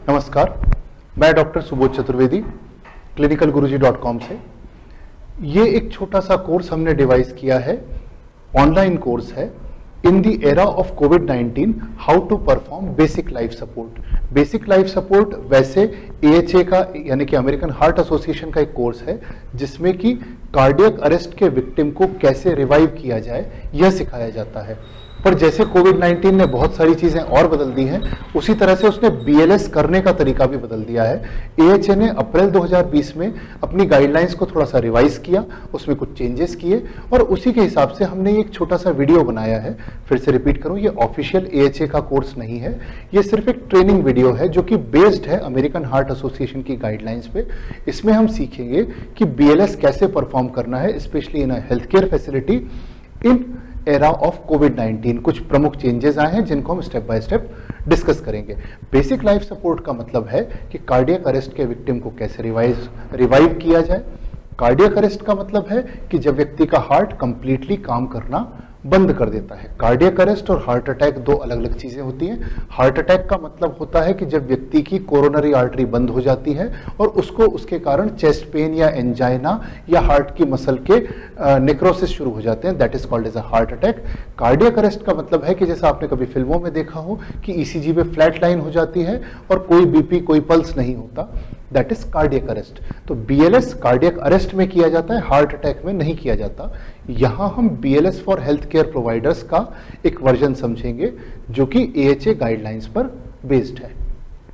नमस्कार, मैं doctor Subodh Chaturvedi clinicalguruji.com से। ये एक छोटा सा कोर्स हमने डिवाइस किया है, ऑनलाइन कोर्स है। इन द एरा ऑफ कोविड-19 how to perform basic life support. Basic life support वैसे AHA का यानी कि अमेरिकन हार्ट एसोसिएशन का एक कोर्स है जिसमें कि कार्डियक अरेस्ट के विक्टिम को कैसे रिवाइव किया जाए यह सिखाया जाता है। पर जैसे कोविड-19 ने बहुत सारी चीजें और बदल दी हैं, उसी तरह से उसने BLS करने का तरीका भी बदल दिया है। AHA ने अप्रैल 2020 में अपनी गाइडलाइंस को थोड़ा सा रिवाइज किया, उसमें कुछ चेंजेस किए और उसी के हिसाब से हमने एक छोटा सा वीडियो बनाया है। फिर से रिपीट करूं, ये ऑफिशियल AHA का कोर्स नहीं है, ये सिर्फ एक ट्रेनिंग वीडियो है जो कि बेस्ड है अमेरिकन हार्ट एसोसिएशन की गाइडलाइंस पे। इसमें हम सीखेंगे कि BLS कैसे परफॉर्म करना है, specially in health care facility in era of कोविड-19। कुछ प्रमुख चेंजेस आए हैं जिनको हम स्टेप बाय स्टेप डिस्कस करेंगे। बेसिक लाइफ सपोर्ट का मतलब है कि कार्डियक अरेस्ट के विक्टिम को कैसे रिवाइव किया जाए। कार्डियक अरेस्ट का मतलब है कि जब व्यक्ति का हार्ट कंप्लीटली काम करना बंद कर देता है। कार्डियक अरेस्ट और हार्ट अटैक दो अलग अलग चीजें होती हैं। हार्ट अटैक का मतलब होता है कि जब व्यक्ति की कोरोनरी आर्टरी बंद हो जाती है और उसको उसके कारण चेस्ट पेन या एंजाइना या हार्ट की मसल के नेक्रोसिस शुरू हो जाते हैं, that is called as a heart attack. Cardiac arrest का मतलब है कि जैसा आपने कभी फिल्मों में देखा हो कि ECG पे फ्लैट लाइन हो जाती है और कोई BP कोई पल्स नहीं होता, दैट इज कार्डियक अरेस्ट। तो BLS कार्डियक अरेस्ट में किया जाता है, हार्ट अटैक में नहीं किया जाता। यहां हम BLS for health care providers का एक वर्जन समझेंगे जो कि AHA गाइडलाइंस पर बेस्ड है।